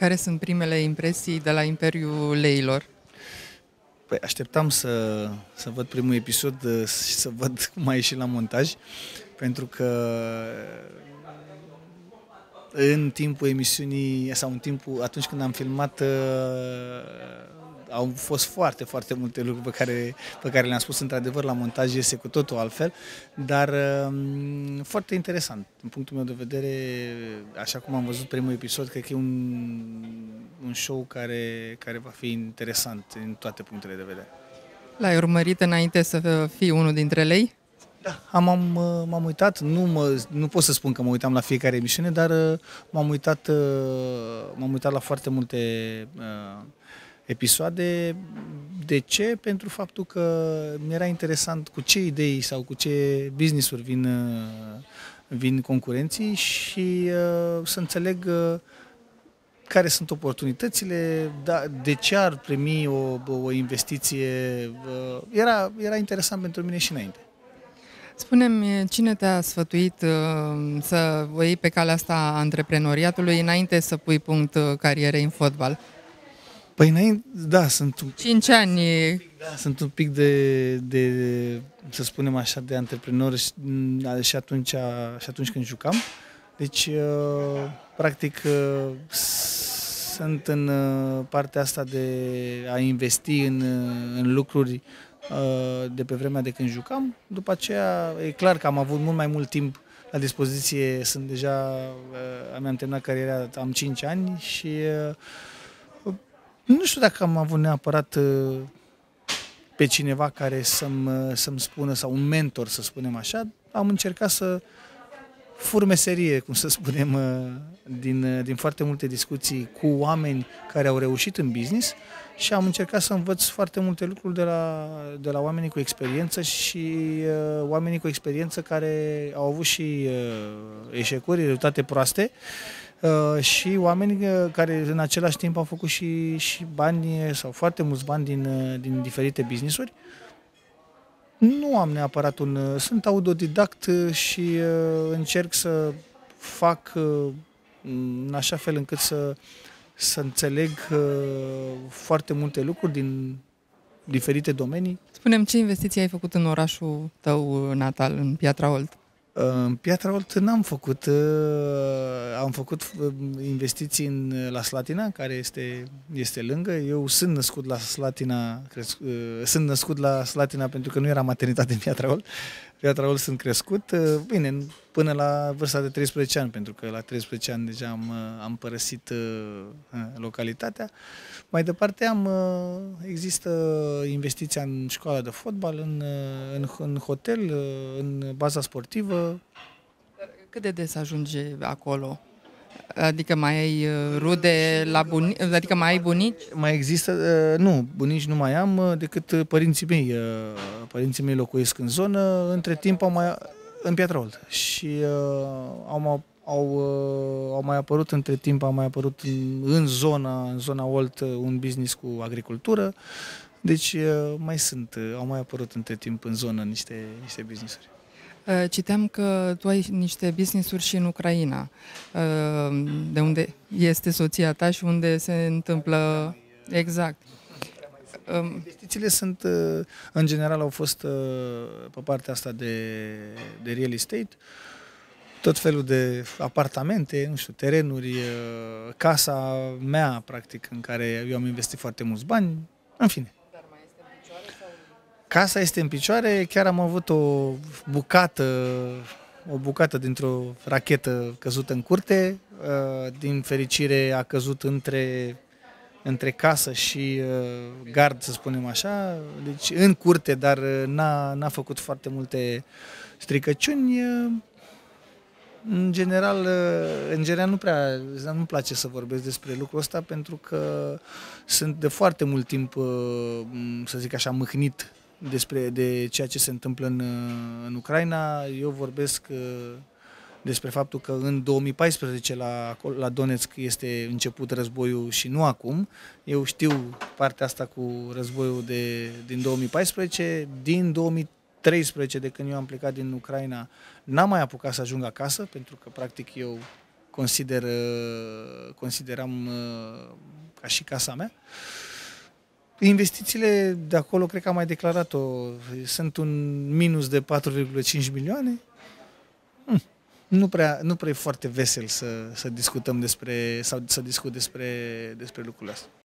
Care sunt primele impresii de la Imperiul Leilor? Păi așteptam să văd primul episod și să văd cum a ieșit la montaj, pentru că în timpul emisiunii sau atunci când am filmat au fost foarte, foarte multe lucruri pe care le-am spus. Într-adevăr, la montaj este cu totul altfel, dar foarte interesant. Din punctul meu de vedere, așa cum am văzut primul episod, cred că e un show care va fi interesant din toate punctele de vedere. L-ai urmărit înainte să fii unul dintre lei? Da, m-am uitat, nu pot să spun că mă uitam la fiecare emisiune, dar m-am uitat la foarte multe episoade. De ce? Pentru faptul că mi-era interesant cu ce idei sau cu ce business-uri vin concurenții și să înțeleg care sunt oportunitățile, de ce ar primi o investiție. Era interesant pentru mine și înainte. Spune-mi, cine te-a sfătuit să o iei pe calea asta a antreprenoriatului înainte să pui punct carierei în fotbal? Păi înainte, da, 5 ani. Sunt un pic să spunem așa, de antreprenor și atunci când jucam. Deci, practic, sunt în partea asta de a investi în lucruri de pe vremea de când jucam. După aceea, e clar că am avut mult mai mult timp la dispoziție. Mi-am terminat cariera, am 5 ani și nu știu dacă am avut neapărat pe cineva care să-mi spună, sau un mentor, să spunem așa. Am încercat să fur meserie, cum să spunem, din foarte multe discuții cu oameni care au reușit în business și am încercat să învăț foarte multe lucruri de la oamenii cu experiență și oamenii cu experiență care au avut și eșecuri, rezultate proaste, și oameni care în același timp au făcut și bani sau foarte mulți bani din diferite business-uri. Nu am neapărat sunt autodidact și încerc să fac în așa fel încât să înțeleg foarte multe lucruri din diferite domenii. Spune-mi, ce investiții ai făcut în orașul tău natal, în Piatra Olt? În Piatra Olt n-am făcut, am făcut investiții la Slatina, care este lângă. Eu sunt născut la Slatina pentru că nu era maternitate în Piatra Olt. Piatra Olt sunt crescut, bine, până la vârsta de 13 ani, pentru că la 13 ani deja am părăsit localitatea. Mai departe există investiția în școala de fotbal, în hotel, în baza sportivă. Cât de des ajunge acolo? Adică mai ai rude la bunici? Adică mai ai bunici? Mai există, nu, bunici nu mai am decât părinții mei. Părinții mei locuiesc în zonă, între timp în Piatra Olt. Și au mai apărut între timp, în zona Olt un business cu agricultură. Deci au mai apărut între timp în zonă niște business-uri. Citeam că tu ai niște business-uri și în Ucraina, de unde este soția ta și unde se întâmplă exact. Investițiile în general, au fost pe partea asta de real estate, tot felul de apartamente, nu știu, terenuri, casa mea, practic, în care eu am investit foarte mulți bani, în fine. Casa este în picioare, chiar am avut o bucată dintr-o rachetă căzută în curte. Din fericire a căzut între casă și gard, să spunem așa, deci în curte, dar n-a făcut foarte multe stricăciuni. În general nu-mi place să vorbesc despre lucrul ăsta, pentru că sunt de foarte mult timp, să zic așa, mâhnit de ceea ce se întâmplă în Ucraina. Eu vorbesc despre faptul că în 2014 la Donetsk este început războiul și nu acum. Eu știu partea asta cu războiul din 2014. Din 2013, de când eu am plecat din Ucraina, n-am mai apucat să ajung acasă, pentru că practic eu consideram ca și casa mea. Investițiile de acolo, cred că am mai declarat-o, sunt un minus de 4,5 milioane. Nu prea e foarte vesel să discutăm despre lucrurile astea.